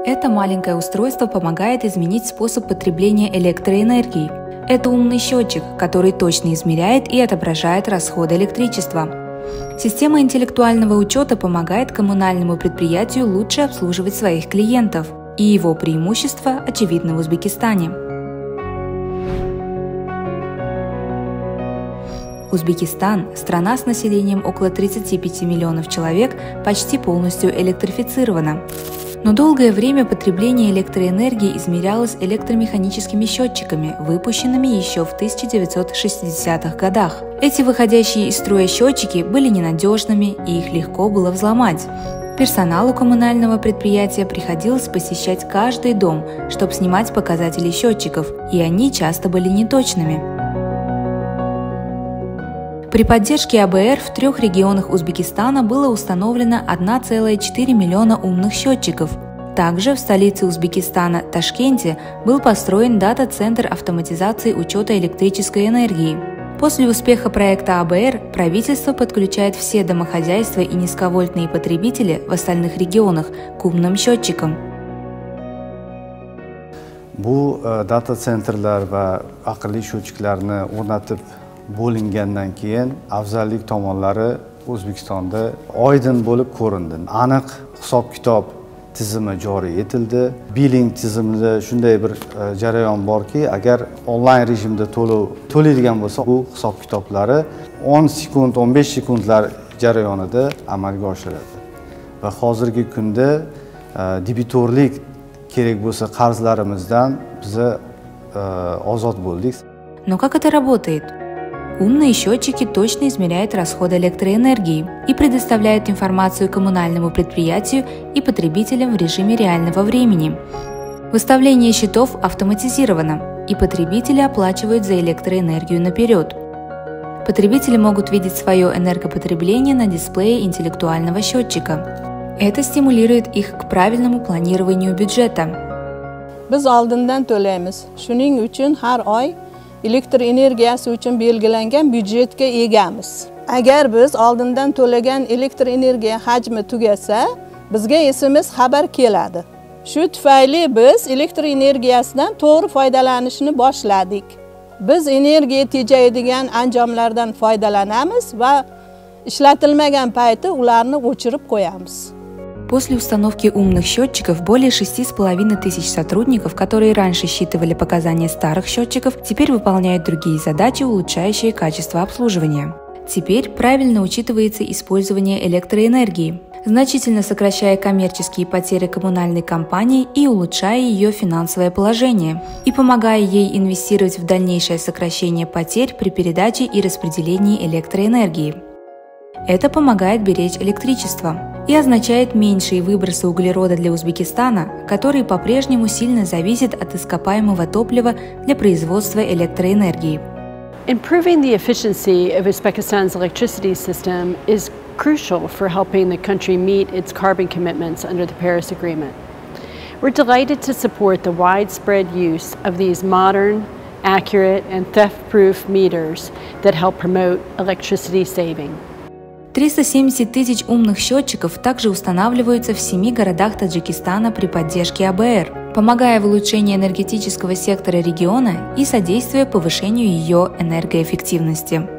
Это маленькое устройство помогает изменить способ потребления электроэнергии. Это умный счетчик, который точно измеряет и отображает расходы электричества. Система интеллектуального учета помогает коммунальному предприятию лучше обслуживать своих клиентов, и его преимущества очевидны в Узбекистане. Узбекистан – страна с населением около 35 миллионов человек, почти полностью электрифицирована. Но долгое время потребление электроэнергии измерялось электромеханическими счетчиками, выпущенными еще в 1960-х годах. Эти выходящие из строя счетчики были ненадежными, и их легко было взломать. Персоналу коммунального предприятия приходилось посещать каждый дом, чтобы снимать показатели счетчиков, и они часто были неточными. При поддержке АБР в 3 регионах Узбекистана было установлено 1,4 миллиона умных счетчиков. Также в столице Узбекистана, Ташкенте, был построен дата-центр автоматизации учета электрической энергии. После успеха проекта АБР правительство подключает все домохозяйства и низковольтные потребители в остальных регионах к умным счетчикам. Bu data centerlar va aqlli счетчикларni o'rnatib bo'lingandan keyin afzallik tomonlari O'zbekistonda oydin bo'lib ko'rindi. Aniq hisob-kitob tizimi joriy etildi. Billing tizimida shunday bir jarayon borki, agar onlayn rejimda to'laydigan bo'lsa, bu hisob-kitoblari 10 sekund, 15 sekundlar jarayonida amalga oshiriladi. Va hozirgi kunda debitorlik kerak bo'lsa qarzlarimizdan biz ozod bo'ldik. Но как это работает? Умные счетчики точно измеряют расходы электроэнергии и предоставляют информацию коммунальному предприятию и потребителям в режиме реального времени. Выставление счетов автоматизировано, и потребители оплачивают за электроэнергию наперед. Потребители могут видеть свое энергопотребление на дисплее интеллектуального счетчика. Это стимулирует их к правильному планированию бюджета. Biz oldindan to'laymiz. Shuning uchun har oy elektr energiyasi uchun belgilangan byudjetga egamiz. Agar biz oldindan to'lagan elektr energiya hajmi tugasa, bizga SMS xabar keladi. Shu tufayli biz elektr energiyasidan to'g'ri foydalanishni boshladik. Biz energiya tejaydigan anjomlardan foydalanamiz va ishlatilmagan payti ularni o'chirib qo'yamiz. После установки умных счетчиков более 6,5 тысяч сотрудников, которые раньше считывали показания старых счетчиков, теперь выполняют другие задачи, улучшающие качество обслуживания. Теперь правильно учитывается использование электроэнергии, значительно сокращая коммерческие потери коммунальной компании и улучшая ее финансовое положение, и помогая ей инвестировать в дальнейшее сокращение потерь при передаче и распределении электроэнергии. Это помогает беречь электричество и означает меньшие выбросы углерода для Узбекистана, который по-прежнему сильно зависит от ископаемого топлива для производства электроэнергии. Improving the efficiency of Uzbekistan's electricity system is crucial for helping the country meet its carbon commitments under the Paris Agreement. We're delighted to support the widespread use of these modern, accurate, and theft-proof meters that help promote electricity saving. 370 тысяч умных счетчиков также устанавливаются в 7 городах Таджикистана при поддержке АБР, помогая в улучшении энергетического сектора региона и содействуя повышению ее энергоэффективности.